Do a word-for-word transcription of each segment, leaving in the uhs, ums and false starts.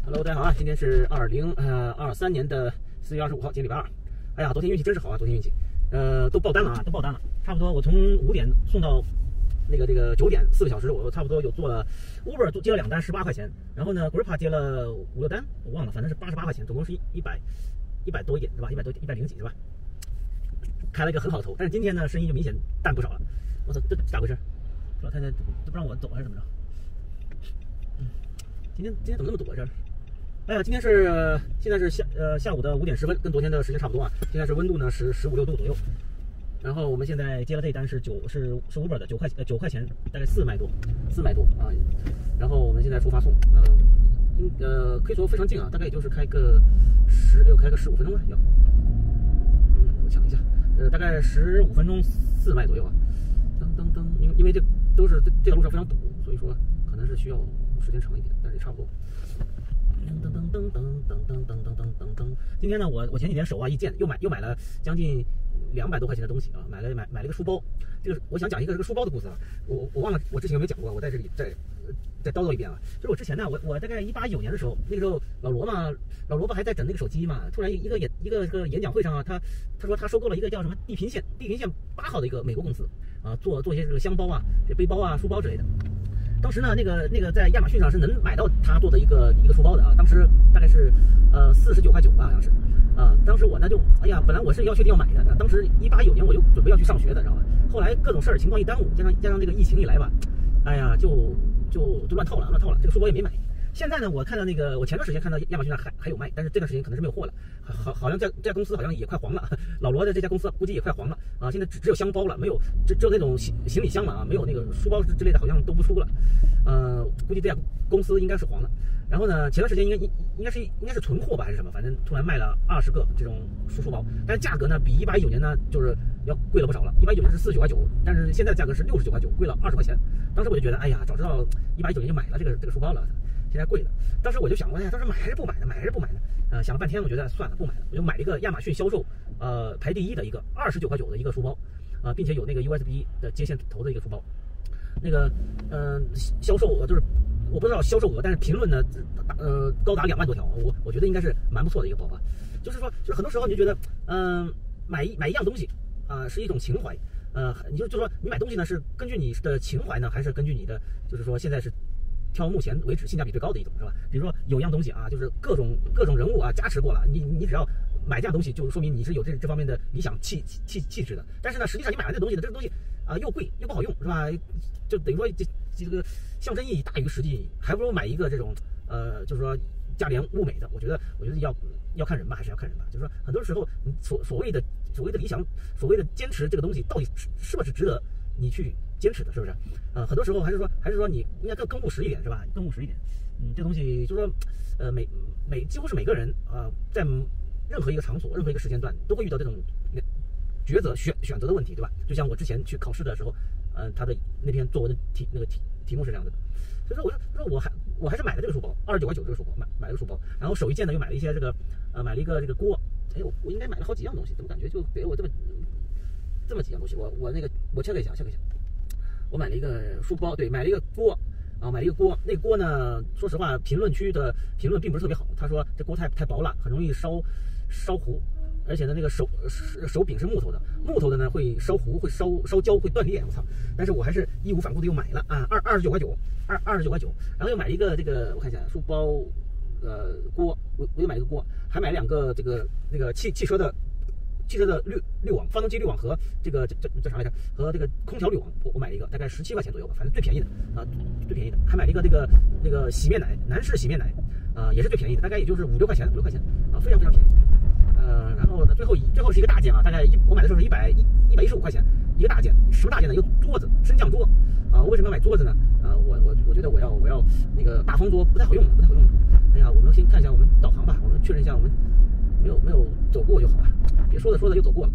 Hello， 大家好啊！今天是二零呃二三年的四月二十五号，今天礼拜二。哎呀，昨天运气真是好啊！昨天运气，呃，都爆单了啊，都爆单了。差不多我从五点送到那个这个九点，四个小时，我差不多有做了 Uber 接了两单，十八块钱。然后呢 ，Grippa 接了五六单，我忘了，反正是八十八块钱，总共是一一百一百多一点，是吧？一百多一百零几是吧？开了一个很好的头，但是今天呢，生意就明显淡不少了。我操，这咋回事？老太太都不让我走还是怎么着？嗯，今天今天怎么那么堵啊？这儿？哎呀，今天是、呃、现在是下呃下午的五点十分，跟昨天的时间差不多啊。现在是温度呢十十五六度左右。然后我们现在接了这一单是九是是 Uber 的九块呃九块钱，大概四麦多四麦多啊。然后我们现在出发送，嗯、呃，应呃可以说非常近啊，大概也就是开个十要开个十五分钟吧要。嗯，我抢一下，呃大概十五分钟四麦左右啊。噔噔噔，因因为这都是这这条路上非常堵，所以说可能是需要时间长一点，但是也差不多。噔噔噔噔噔噔噔噔噔噔噔。今天呢，我我前几天手啊一贱，又买又买了将近两百多块钱的东西啊，买了买买了一个书包。这个我想讲一个这个书包的故事啊，我我忘了我之前有没有讲过，我在这里再再叨叨一遍啊。就是我之前呢，我我大概一八一九年的时候，那个时候老罗嘛，老罗不还在整那个手机嘛，突然一个演一个这个演讲会上啊，他他说他收购了一个叫什么地平线地平线八号的一个美国公司啊，做做一些这个箱包啊、这背包啊、书包之类的。当时呢，那个那个在亚马逊上是能买到他做的一个一个书包的啊，当时大概是呃四十九块九吧，好像是，啊，当时我呢就哎呀，本来我是要确定要买的，当时一八一九年我就准备要去上学的，知道吧？后来各种事儿情况一耽误，加上加上这个疫情一来吧，哎呀，就就就乱套了，乱套了，这个书包也没买。现在呢，我看到那个，我前段时间看到亚马逊上还还有卖，但是这段时间可能是没有货了，好好像这这家公司好像也快黄了，老罗的这家公司估计也快黄了啊！现在只只有箱包了，没有只只有那种行行李箱了啊，没有那个书包之类的，好像都不出了，呃，估计这家公司应该是黄了。然后呢，前段时间应该应应该是应该是存货吧还是什么，反正突然卖了二十个这种书书包，但是价格呢比一八一九年呢就是要贵了不少了，一八一九年是四十九块九，但是现在的价格是六十九块九，贵了二十块钱。当时我就觉得，哎呀，早知道一八一九年就买了这个这个书包了。现在贵了，当时我就想，哎呀，当时买还是不买呢？买还是不买呢？呃，想了半天，我觉得算了，不买了，我就买了一个亚马逊销售呃排第一的一个二十九块九的一个书包，啊、呃，并且有那个 U S B 的接线头的一个书包。那个呃销售额就是我不知道销售额，但是评论呢，呃高达两万多条，我我觉得应该是蛮不错的一个包吧。就是说，就是很多时候你就觉得，嗯、呃，买一买一样东西啊、呃、是一种情怀，呃，你就就说你买东西呢是根据你的情怀呢，还是根据你的就是说现在是。挑目前为止性价比最高的一种是吧？比如说有一样东西啊，就是各种各种人物啊加持过了，你你只要买这样东西，就说明你是有这这方面的理想气气气质的。但是呢，实际上你买完这东西呢，这个东西啊、呃、又贵又不好用，是吧？就等于说这这个象征意义大于实际意义，还不如买一个这种呃，就是说价廉物美的。我觉得我觉得要要看人吧，还是要看人吧。就是说很多时候你所所谓的所谓的理想，所谓的坚持这个东西，到底是是不是值得你去坚持的，是不是？呃，很多时候还是说，还是说你应该更更务实一点，是吧？更务实一点。嗯，这东西就是说，呃，每每几乎是每个人啊、呃，在任何一个场所、任何一个时间段，都会遇到这种抉择、选选择的问题，对吧？就像我之前去考试的时候，呃，他的那篇作文的题那个题题目是这样的。所以说，我说说我还我还是买了这个书包，二十九块九这个书包，买买了个书包，然后手一件呢又买了一些这个呃，买了一个这个锅。哎，我我应该买了好几样东西，怎么感觉就给我这么这么几样东西？我我那个我 check 一下 check 一下。我买了一个书包，对，买了一个锅，啊，买了一个锅。那个锅呢，说实话，评论区的评论并不是特别好。他说这锅太太薄了，很容易烧烧糊，而且呢，那个手手柄是木头的，木头的呢会烧糊，会烧烧焦，会断裂。我操！但是我还是义无反顾的又买了啊，二二十九块九，二二十九块九。然后又买了一个这个，我看一下书包，呃，锅，我我又买了一个锅，还买了两个这个那个汽汽车的。汽车的滤滤网、发动机滤网和这个这这这啥来着？和这个空调滤网，我我买了一个，大概十七块钱左右吧，反正最便宜的啊，最便宜的。还买了一个这个那个洗面奶，男士洗面奶，啊，也是最便宜的，大概也就是五六块钱，五六块钱啊，非常非常便宜。呃，然后呢，最后一最后是一个大件啊，大概一我买的时候是一百一一百一十五块钱一个大件，什么大件呢？一个桌子，升降桌啊。为什么要买桌子呢？啊，我我我觉得我要我要那个大方桌不太好用，不太好用。哎呀，我们先看一下我们导航吧，我们确认一下我们。没有没有走过就好了，别说着说着又走过了。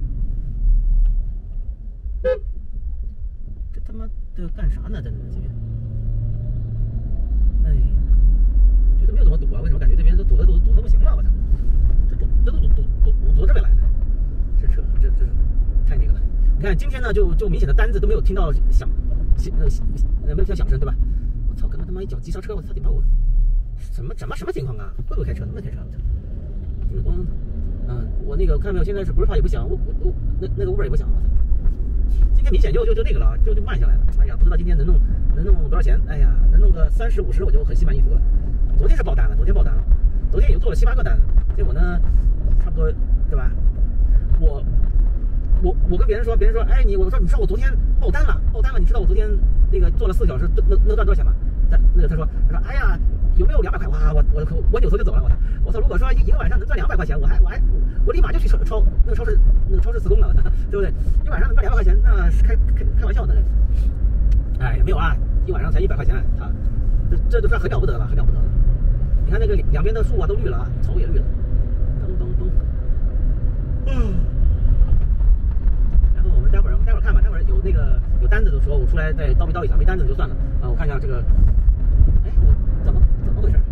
这他妈的干啥呢？在这边，哎呀，觉得没有怎么堵啊？为什么感觉这边都堵得堵堵得不行了？我操，这堵这都堵堵堵堵到这边来了，这车这这太那个了。你看今天呢，就就明显的单子都没有听到响响呃没有听到响声，对吧？我操，刚刚他妈一脚急刹车，我差点把我什么什么什么情况啊？会不会开车？能不能开车？叮咣，嗯，我那个看到没有？现在是不是炮也不响，我我我那那个 Uber 也不响，我操！今天明显就就就那个了，就就慢下来了。哎呀，不知道今天能弄能弄多少钱？哎呀，能弄个三十五十我就很心满意足了。昨天是爆单了，昨天爆单了，昨天也就做了七八个单，结果呢，差不多对吧？我我我跟别人说，别人说，哎你我说你知道我昨天爆单了，爆单了，你知道我昨天那个做了四个小时，那那赚多少钱吗？他那个他说他说哎呀有没有两百块？哇我我我扭头就走了，我操我操！如果说一个晚上能赚两百块钱，我还我还我立马就去超超那个超市那个超市辞工了，对不对？一晚上能赚两百块钱，那是开开开玩笑的。哎没有啊，一晚上才一百块钱啊，这这都算很了不得了，很了不得了。你看那个两边的树啊都绿了啊，草也绿了，噔噔噔。嗯。然后我们待会儿待会儿看吧，待会儿有那个有单子的时候我出来再叨逼叨一下，没单子就算了啊。我看一下这个，哎我怎么怎么回事？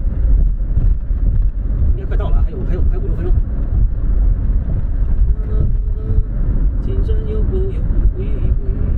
应该快到了，还有还有还有五六分钟。今生有不有归归。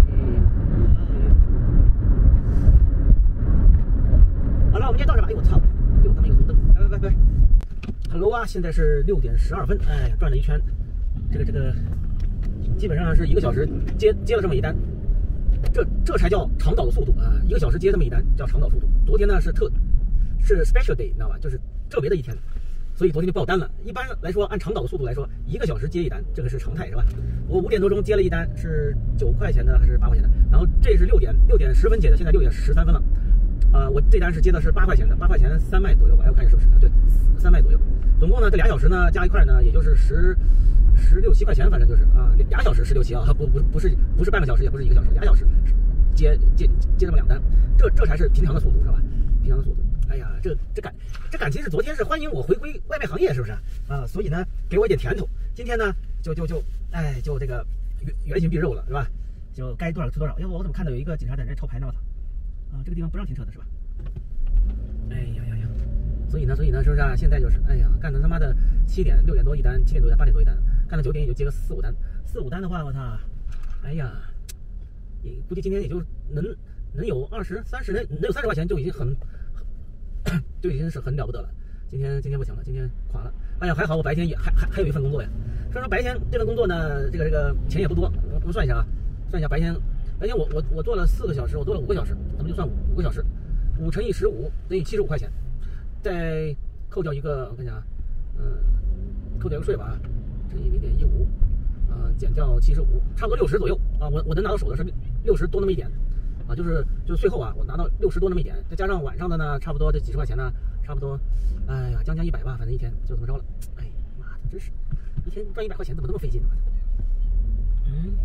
好了，我们先到这吧。哎我操，又他妈一个红灯！拜拜拜拜。Hello 啊，现在是六点十二分，哎，转了一圈，这个这个基本上是一个小时接接了这么一单，这这才叫长岛的速度啊！一个小时接这么一单叫长岛速度。昨天呢是特是 special day， 你知道吧？就是特别的一天，所以昨天就爆单了。一般来说，按长岛的速度来说，一个小时接一单，这个是常态，是吧？我五点多钟接了一单，是九块钱的还是八块钱的？然后这是六点六点十分接的，现在六点十三分了。呃，我这单是接的是八块钱的，八块钱三麦左右吧，我看是不是？对，三麦左右。总共呢，这俩小时呢加一块呢，也就是十十六七块钱，反正就是啊，俩小时十六七啊，不不不是不是半个小时，也不是一个小时，俩小时接接接这么两单，这这才是平常的速度，是吧？平常的速度。哎呀，这这感这感情是昨天是欢迎我回归外卖行业，是不是啊？所以呢，给我一点甜头。今天呢，就就就哎，就这个原原形毕肉了，是吧？就该多少出多少。要不我怎么看到有一个警察在这抄牌呢？我操！啊，这个地方不让停车的是吧？哎呀呀呀！所以呢，所以呢，是不是啊？现在就是，哎呀，干的他妈的七点六点多一单，七点多一单，八点多一单，干到九点也就接个四五单，四五单的话，我操，哎呀，也估计今天也就能能有二十三十，能能有三十块钱就已经很，就已经是很了不得了。今天今天不行了，今天垮了。哎呀，还好我白天也还还还有一份工作呀。所以说白天这份工作呢，这个这个钱也不多，我们算一下啊，算一下白天。白天我我我做了四个小时，我做了五个小时，咱们就算五五个小时，五乘以十五等于七十五块钱，再扣掉一个，我看一下啊，嗯、呃，扣掉一个税吧，乘以零点一五，啊，减掉七十五，差不多六十左右啊。我我能拿到手的是六十多那么一点，啊，就是就是最后啊，我拿到六十多那么一点，再加上晚上的呢，差不多这几十块钱呢，差不多，哎呀，将将一百吧，反正一天就这么着了。哎，妈的，真是一天赚一百块钱怎么这么费劲呢？嗯。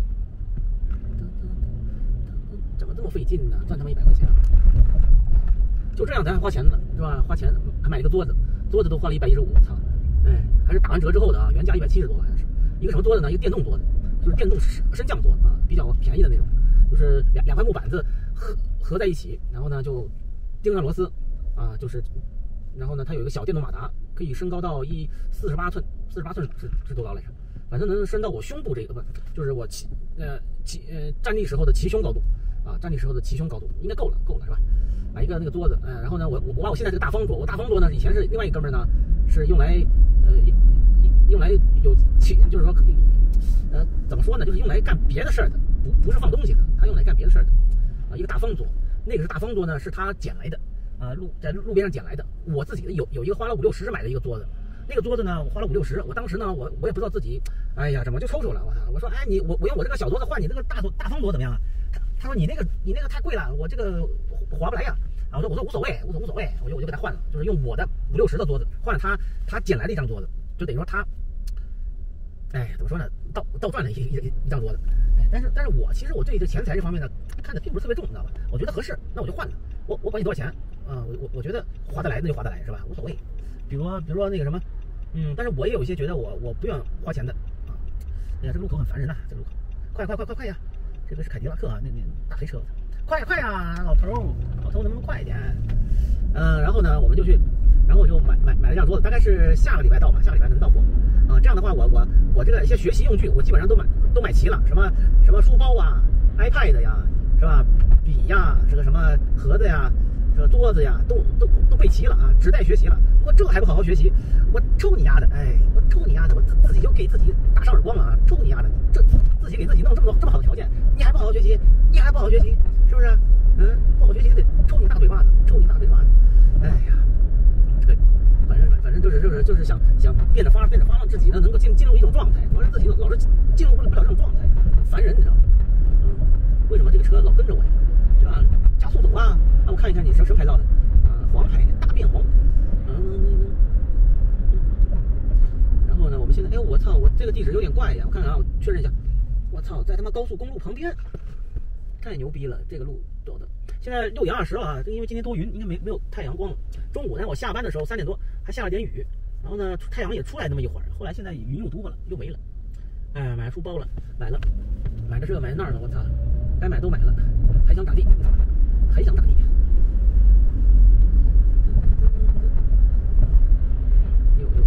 怎么这么费劲呢？赚他妈一百块钱，就这样咱还花钱呢，是吧？花钱还买一个桌子，桌子都花了一百一十五，操！哎，还是打完折之后的啊，原价一百七十多好像是。一个什么桌子呢？一个电动桌子，就是电动升降桌啊，比较便宜的那种，就是两两块木板子合合在一起，然后呢就钉上螺丝啊，就是，然后呢它有一个小电动马达，可以升高到一四十八寸，四十八寸是是多高来着？反正能升到我胸部这个不，就是我骑呃骑呃站立时候的齐胸高度。啊，站立时候的齐胸高度应该够了，够了是吧？买一个那个桌子，呃，然后呢，我我我把我现在这个大方桌，我大方桌呢，以前是另外一哥们儿呢，是用来呃用来有其就是说可以呃怎么说呢，就是用来干别的事儿的，不不是放东西的，他用来干别的事儿的啊，一个大方桌，那个是大方桌呢，是他捡来的啊，路在路边上捡来的，我自己的有有一个花了五六十买的一个桌子。那个桌子呢，我花了五六十，我当时呢，我我也不知道自己，哎呀，怎么就抽抽了？我我说，哎，你我我用我这个小桌子换你这个大桌大方桌怎么样啊？他他说你那个你那个太贵了，我这个划不来呀。啊，我说我说无所谓，无所无所谓，我就我就给他换了，就是用我的五六十的桌子换了他他捡来的一张桌子，就等于说他，哎，怎么说呢？倒倒赚了一一一张桌子。哎，但是但是我其实我对这钱财这方面呢看的并不是特别重，你知道吧？我觉得合适，那我就换了。我我管你多少钱啊？我我我觉得划得来那就划得来，是吧？无所谓。比如说比如说那个什么。嗯，但是我也有一些觉得我我不愿花钱的啊。哎呀，这个路口很烦人呐、啊，这个路口，快快快快快呀！这个是凯迪拉克啊，那那大黑车，快快呀，老头，老头能不能快一点？嗯、呃，然后呢，我们就去，然后我就买买买了辆桌子，大概是下个礼拜到吧，下个礼拜能到货啊。这样的话，我我我这个一些学习用具，我基本上都买都买齐了，什么什么书包啊、iPad 呀，是吧？笔呀，这个什么盒子呀， 这桌子呀都都都备齐了啊，只待学习了。我这还不好好学习，我抽你丫的！哎，我抽你丫的！我自自己就给自己打上耳光了啊！抽你丫的！这自己给自己弄这么多这么好的条件，你还不好好学习？你还不好好学习？是不是？嗯，不好好学习得抽你大嘴巴子，抽你大嘴巴子！哎呀，这个反正反正就是就是就是想想变着法变着法让自己呢能够进进入一种状态，我让自己老是进入不了这种状态，烦人，你知道吗？嗯，为什么这个车老跟着我呀？对吧？加速走啊！啊，我看一看你什什么牌照的？啊，黄牌，大变黄。嗯，然后呢，我们现在，哎，我操，我这个地址有点怪呀！我看看啊，我确认一下。我操，在他妈高速公路旁边，太牛逼了！这个路走的。现在六点二十了啊，因为今天多云，应该没没有太阳光。中午呢，我下班的时候三点多还下了点雨，然后呢，太阳也出来那么一会儿，后来现在云又多了，又没了。哎，买书包了，买了，买的这买那儿的，我操，该买都买了，还想咋地？还想咋地？六六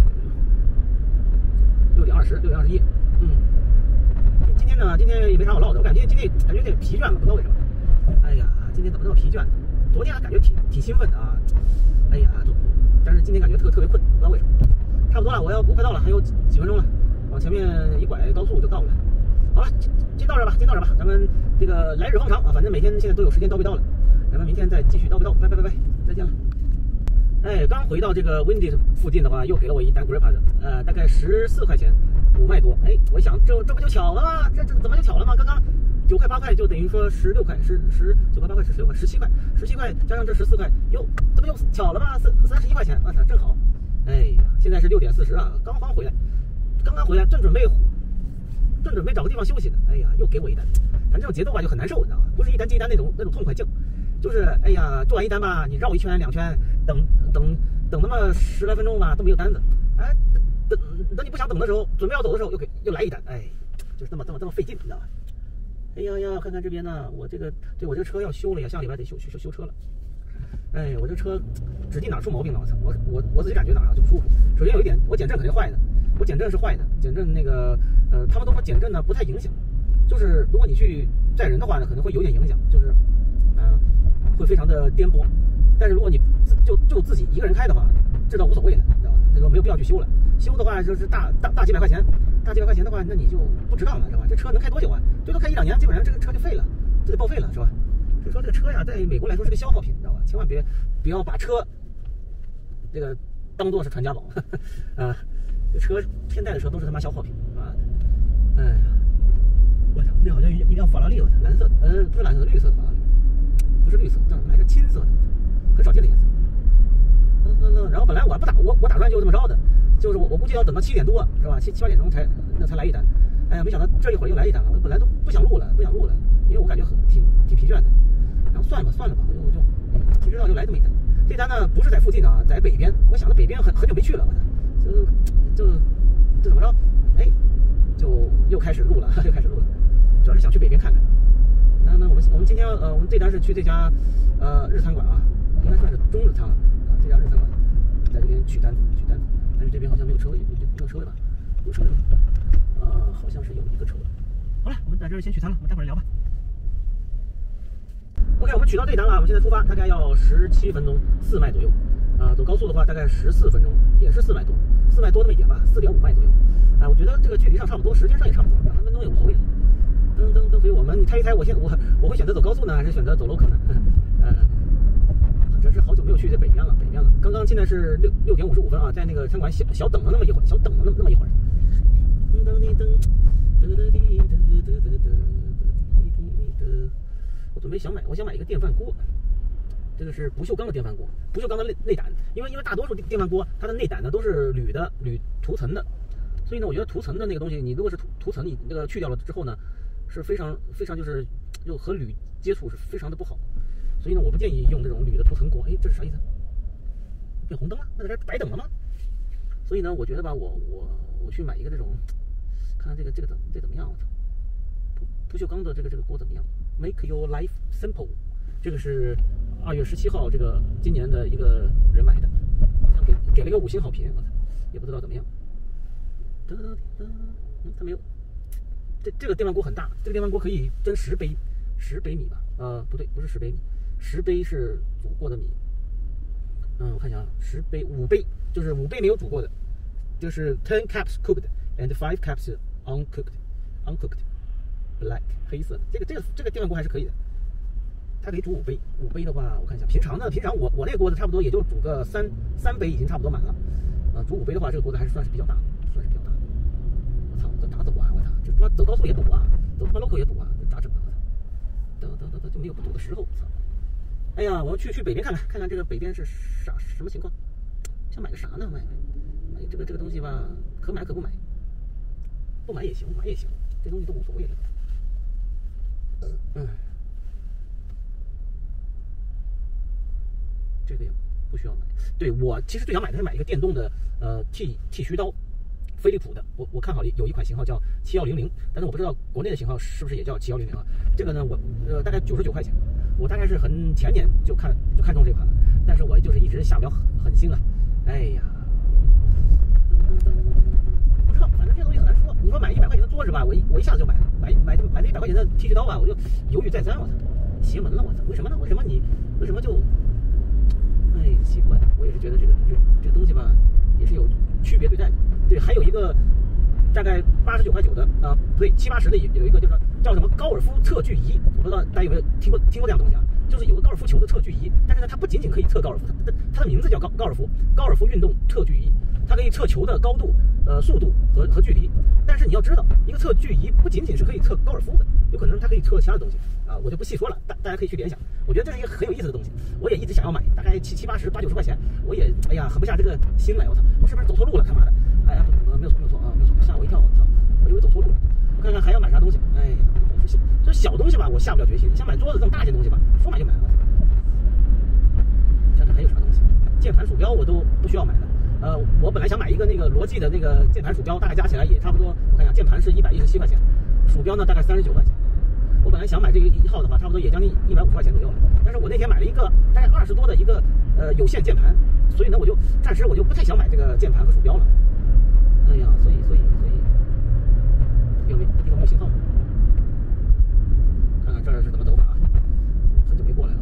六点二十，六点二十一，嗯。今天呢，今天也没啥好唠的，我感觉今天感觉有点疲倦了，不知道为什么。哎呀，今天怎么那么疲倦呢？昨天还感觉挺挺兴奋的啊。哎呀，但是今天感觉特特别困，不知道为什么。差不多了，我要我快到了，还有几几分钟了，往前面一拐高速就到了。好了，先到这儿吧，先到这儿吧，咱们这个来日方长啊，反正每天现在都有时间叨逼叨了，咱们明天再继续叨逼叨，拜拜拜拜，再见了。哎，刚回到这个 Windy 附近的话，又给了我一单 Grippa 的，呃，大概十四块钱，五麦多。哎，我想这这不就巧了吗？这这怎么就巧了吗？刚刚九块八块就等于说十六块，十十九块八块是十六块，十七块，十七块加上这十四块，哟，这不就巧了吗？三三十一块钱，我操，正好。哎呀，现在是六点四十啊，刚刚回来，刚刚回来，正准备正准备找个地方休息呢。哎呀，又给我一单，反正这种节奏吧就很难受，你知道吧？不是一单接一单那种那种痛快劲。就是哎呀，做完一单吧，你绕一圈两圈，等等等那么十来分钟吧，都没有单子。哎，等等你不想等的时候，准备要走的时候，又给又来一单，哎，就是这么这么这么费劲，你知道吧？哎呀呀，看看这边呢，我这个对我这个车要修了呀，下礼拜得修修修修车了。哎，我这车指定哪出毛病了，我操！我我我自己感觉哪儿就不舒服。首先有一点，我减震肯定坏的，我减震是坏的，减震那个呃，他们都说减震呢不太影响，就是如果你去载人的话呢，可能会有点影响，就是嗯。呃会非常的颠簸，但是如果你自就就自己一个人开的话，这倒无所谓了，你知道吧？他说没有必要去修了，修的话就是大大大几百块钱，大几百块钱的话，那你就不值当了，是吧？这车能开多久啊？最多开一两年，基本上这个车就废了，就得报废了，是吧？所以说这个车呀，在美国来说是个消耗品，你知道吧？千万别不要把车这个当做是传家宝啊！这车现在的车都是他妈消耗品啊！哎呀，我操，那好像一一辆法拉利，我操，蓝色的，嗯，不是蓝色的，绿色的法拉利。不是绿色，这还是青色的，很少见的颜色。嗯嗯嗯。然后本来我还不打，我我打算就这么着的，就是我我估计要等到七点多，是吧？七七八点钟才那才来一单。哎呀，没想到这一会儿又来一单了。我本来都不想录了，不想录了，因为我感觉很挺挺疲倦的。然后算了吧，算了吧，我就我就谁知道又来这么一单。这单呢不是在附近啊，在北边。我想着北边很很久没去了，我操，就就这怎么着？哎，就又开始录了，又开始录了，主要是想去北边看看。那那我们我们今天呃我们这单是去这家呃日餐馆啊，应该算是中日餐了啊，这家日餐馆在这边取单子取单子，但是这边好像没有车位，没有车位吧？有车位吗？呃，好像是有一个车位。好了，我们在这儿先取餐了，我们待会儿聊吧。OK， 我们取到这单了，我们现在出发，大概要十七分钟，四迈左右。啊、呃，走高速的话大概十四分钟，也是四迈多，四迈多那么一点吧，四点五迈左右。啊、呃，我觉得这个距离上差不多，时间上也差不多，两三分钟也无所谓了。噔噔噔，所以我们你猜一猜，我现我我会选择走高速呢，还是选择走 local 呢？呃，真是好久没有去这北边了，北边了。刚刚现在是六六点五十五分啊，在那个餐馆小小等了那么一会儿，小等了那么那么一会儿。噔噔滴噔，噔噔滴噔噔噔噔噔噔。我准备想买，我想买一个电饭锅。这个是不锈钢的电饭锅，不锈钢的内内胆，因为因为大多数电饭锅它的内胆呢都是铝的，铝涂层的。所以呢，我觉得涂层的那个东西，你如果是涂涂层，你那个去掉了之后呢，是非常非常就是就和铝接触是非常的不好。所以呢，我不建议用这种铝的涂层锅。哎，这是啥意思？变红灯了？那在这白等了吗？所以呢，我觉得吧，我我我去买一个这种，看看这个这个怎这怎么样？我操，不不锈钢的这个这个锅怎么样 ？Make your life simple， 这个是二月十七号这个今年的一个人买的，好像给给了一个五星好评，我操，也不知道怎么样。噔噔噔，嗯，它没有。这这个电饭锅很大，这个电饭锅可以蒸十杯，十杯米吧？呃，不对，不是十杯米， 十杯是煮过的米。嗯，我看一下啊，十杯五杯就是五杯没有煮过的，就是 ten cups cooked and five cups uncooked uncooked black 黑色的。这个这个这个电饭锅还是可以的，它可以煮五杯。五杯的话，我看一下，平常的平常我我那个锅子差不多也就煮个三三杯已经差不多满了。啊，煮五杯的话，这个锅子还是算是比较大，算是比较大。我操，这咋走啊？我操，这他妈走高速也堵啊，走他妈 local 也堵啊，这咋整啊？我操，等等等等，就没有不堵的时候。操！哎呀，我要去去北边看看，看看这个北边是啥什么情况。想买个啥呢？买买这个这个东西吧，可买可不买，不买也行，买也行，这东西都无所谓了。嗯，这个也不需要买。对，我其实最想买的是买一个电动的呃剃剃须刀，飞利浦的。我我看好有一款型号叫七幺零零，但是我不知道国内的型号是不是也叫七幺零零啊？这个呢，我呃大概九十九块钱，我大概是很前年就看就看中这款了，但是我就是一直下不了狠心啊。哎呀，不知道，反正这东西很难说。你说买一百块钱的桌子吧，我一我一下子就买了，买买买那一百块钱的剃须刀吧，我就犹豫再三，我操，邪门了，我操，为什么呢？为什么你为什么就？哎，奇怪，我也是觉得这个这这个东西吧，也是有区别对待的。对，还有一个大概八十九块九的啊，不对，七八十的有有一个就是叫什么高尔夫测距仪，我不知道大家有没有听过听过这样东西啊？就是有个高尔夫球的测距仪，但是呢，它不仅仅可以测高尔夫，它它的名字叫高高尔夫高尔夫运动测距仪，它可以测球的高度、呃速度和和距离。但是你要知道，一个测距仪不仅仅是可以测高尔夫的，有可能它可以测其他的东西啊，我就不细说了，大大家可以去联想。我觉得这是一个很有意思的东西，我也一直想要买，大概七七八十、八九十块钱，我也哎呀狠不下这个心来，我操，我是不是走错路了？他妈的，哎呀，呃，没有错，没有错啊，没有错，吓我一跳，我操，我以为走错路了。我看看还要买啥东西？哎呀，这小东西吧，我下不了决心。想买桌子这么大件东西吧，说买就买了。看看还有啥东西？键盘、鼠标我都不需要买的。呃，我本来想买一个那个罗技的那个键盘、鼠标，大概加起来也差不多。我看一下，键盘是一百一十七块钱，鼠标呢大概三十九块钱。我本来想买这个一号的话，差不多也将近一百五十块钱左右了。但是我那天买了一个大概二十多的一个呃有线键盘，所以呢，我就暂时我就不太想买这个键盘和鼠标了。哎呀，所以所以所以有没这地方没有信号？看看这儿是怎么走法啊？很久没过来了，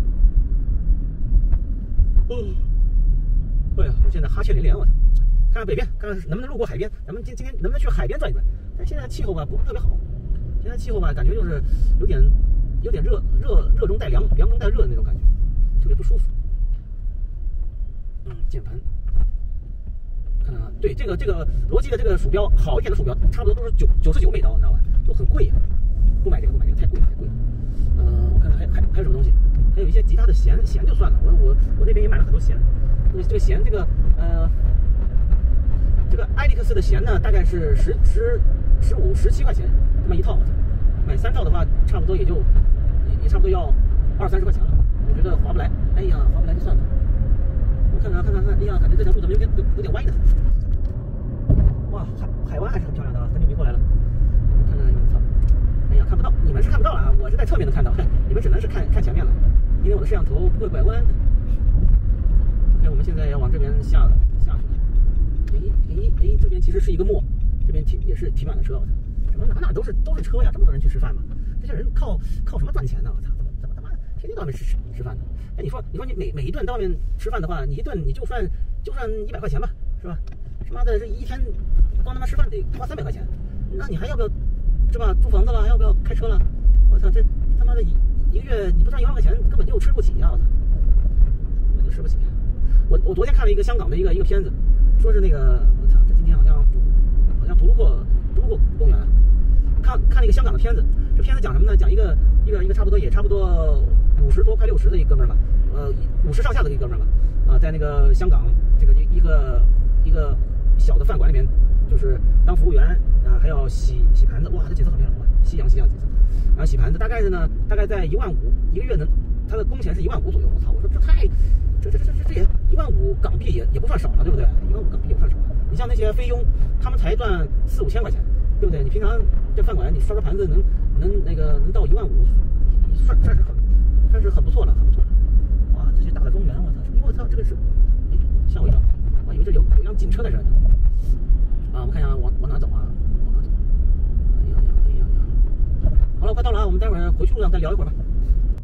我操！哦，哎呀，我现在哈欠连连，我操！看看北边，看看能不能路过海边，咱们今今天能不能去海边转一转？但现在气候吧不是特别好，现在气候吧感觉就是有点有点热热热中带凉，凉中带热的那种感觉，特别不舒服。嗯，键盘。看看啊，对这个这个罗技的这个鼠标，好一点的鼠标，差不多都是九九十九美刀，你知道吧？都很贵呀、啊，不买这个，不买这个，太贵了，太贵了。嗯、呃，我看看还还还有什么东西？还有一些吉他的弦，弦就算了，我我我那边也买了很多弦。这个弦，这个呃，这个艾利克斯的弦呢，大概是十十十五十七块钱这么一套，买三套的话，差不多也就也也差不多要二三十块钱了。我觉得划不来，哎呀，划不来就算了。我看看看看看，哎呀，感觉这条路怎么有点有有点歪呢？哇，海海湾还是很漂亮的啊，很久没过来了。我看看，我操！哎呀，看不到，你们是看不到了啊，我是在侧面能看到，你们只能是看看前面了，因为我的摄像头不会拐弯。OK， 我们现在要往这边下了下去了。哎哎哎，这边其实是一个墓，这边停也是停满了车，我操！怎么哪哪都是都是车呀？这么多人去吃饭吗？这些人靠靠什么赚钱呢？我操！怎么怎么他妈天天到外面吃吃吃饭呢？哎，你说你说你每每一顿到外面吃饭的话，你一顿你就算就算一百块钱吧，是吧？他妈的这一天光他妈吃饭得花三百块钱，那你还要不要是吧？租房子了，还要不要开车了？我操，这他妈的一一个月你不赚一万块钱，根本就吃不起呀！我操，我就吃不起。我我昨天看了一个香港的一个一个片子，说是那个我操，这今天好像好像独路过独路过公园了，看看了一个香港的片子，这片子讲什么呢？讲一个一个一个差不多也差不多五十多快六十的一个哥们儿吧，呃五十上下的一个哥们儿吧，啊、呃，在那个香港这个一个一个小的饭馆里面，就是当服务员啊、呃，还要洗洗盘子，哇，这景色很漂亮，哇，夕阳夕阳景色，然后洗盘子大概是呢，大概在一万五一个月能，他的工钱是一万五左右，我操，我说这太这这这这这也一万五港币也也不算少了，对不对？一万五港币也不算少了，你像那些菲佣，他们才赚四五千块钱，对不对？你平常这饭馆你刷刷盘子能能那个能到一万五，算算是很算是很不错了，很不错了。哇，这些大的中原，我操！我操，这个是，哎，吓我一跳，我以为这有有辆警车在这儿呢。啊，我们看一下往往哪走啊？往哪走？哎呀呀，哎呀呀！好了，快到了啊，我们待会儿回去路上再聊一会儿吧。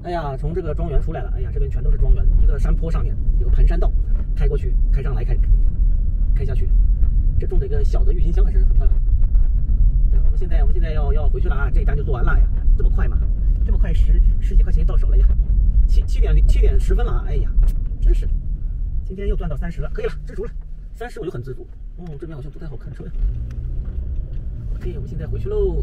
哎呀，从这个庄园出来了，哎呀，这边全都是庄园，一个山坡上面有个盘山道，开过去，开上来，开开下去，这种的一个小的郁金香还是很漂亮。我们现在我们现在要要回去了啊，这一单就做完了呀，这么快吗？这么快十十几块钱就到手了呀，七七点七点十分了啊，哎呀，真是，今天又赚到三十了，可以了，知足了，三十我就很知足。哦，这边好像不太好看车呀。OK， 我们现在回去喽。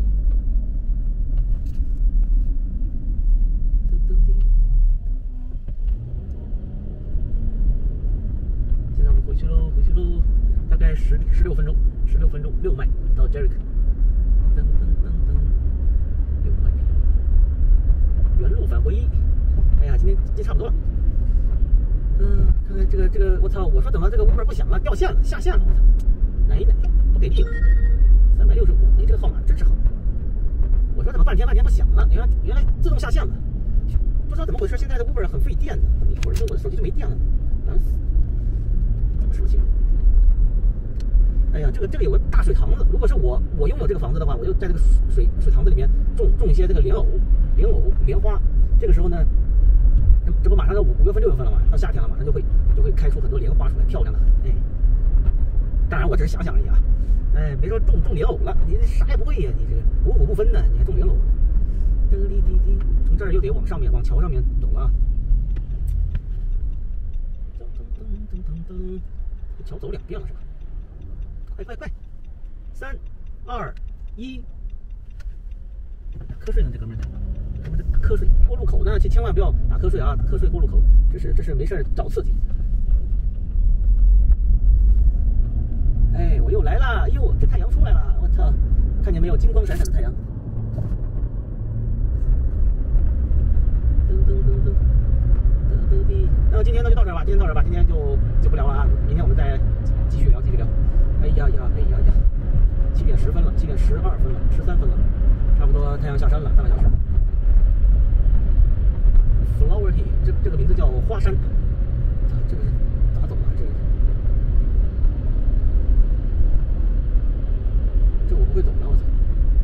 现在我们回去喽，回去喽，大概十十六分钟，十六分钟六迈到 Jericho。噔噔噔噔，六迈，原路返回。哎呀，今天今天差不多了。嗯，看看这个这个，我操！我说怎么这个 Uber 不响了，掉线了，下线了，我操！奶奶不给力了，三百六十五，哎，这个号码真是好。我说怎么半天半天不响了？原来原来自动下线了，不知道怎么回事。现在的 Uber 很费电的，一会儿就我的手机就没电了，烦死！这么熟悉。哎呀，这个这个有个大水塘子，如果是我我拥有这个房子的话，我就在这个水水塘子里面种种一些这个莲藕、莲藕、莲花。这个时候呢，这这不马上到五五月份、六月份了嘛，到夏天了，马上就会就会开出很多莲花出来，漂亮的很。哎，当然我只是想想而已啊。哎，别说种种莲藕了，你啥也不会呀、啊，你这个五谷不分的，你还种莲藕？滴滴滴滴，从这儿又得往上面，往桥上面走了啊。噔噔噔噔噔噔，这桥走两遍了是吧？快快快！三、二、一，瞌睡呢，这哥们儿，哥们儿这瞌睡。过路口呢，千千万不要打瞌睡啊！打瞌睡过路口，这是这是没事找刺激。哎，我又来了！哎呦，这太阳出来了！我操，看见没有？金光闪闪的太阳。噔噔噔噔噔噔噔。那今天呢就到这儿吧，今天到这儿吧，今天就就不聊了啊！明天我们再继续聊，继续聊。哎呀呀，哎呀呀，七点十分了，七点十二分了，十三分了，差不多太阳下山了，半个小时。Flower Hill， 这这个名字叫花山。这个是咋走啊？这个，这我不会走的，我操！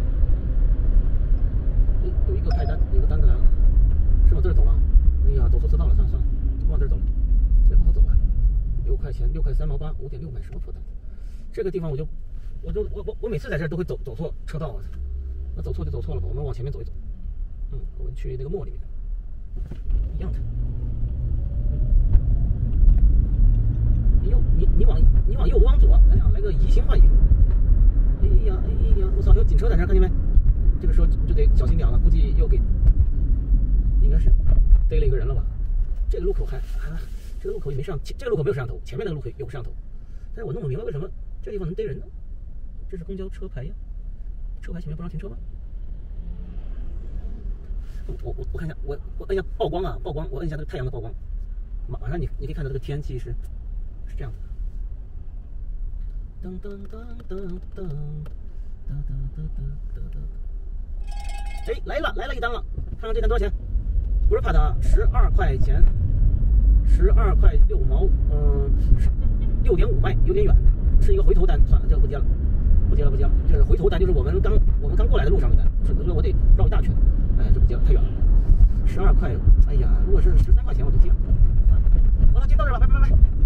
哎，有一个派单，有个单子来了，是往这儿走吗？哎呀，走错车道了，算了算了，往这儿走了，这不好走啊！六块钱，六块三毛八，五点六买什么破单？这个地方我就，我就我我我每次在这儿都会走走错车道啊，那走错就走错了吧，我们往前面走一走。嗯，我们去那个墨里面，一样的。哎呦，你你往你往右，我往左，咱俩来个移形换影。哎呀哎呀，我操，有警车在这儿，看见没？这个时候就得小心点了，估计又给，应该是逮了一个人了吧？这个路口还还这个路口也没摄像，这个路口没有摄像头，前面那个路口有摄像头。但是我弄不明白为什么这地方能逮人呢？这是公交车牌呀，车牌前面不让停车吗？我我我看一下，我我摁一下曝光啊，曝光，我摁一下这个太阳的曝光，马上你你可以看到这个天气是是这样的。噔噔噔噔噔噔噔噔噔噔。哎，来了来了一单了，看看这单多少钱？不是帕塔，十二块钱，十二块六毛，嗯，六点五迈，有点远，是一个回头单，算了，这个不接了，不接了，不接了。这是回头单，就是我们刚我们刚过来的路上的单，所以我得绕一大圈，哎，这不接了，太远了。十二块，哎呀，如果是十三块钱我就接了。好了，今天到这儿吧，拜拜拜拜。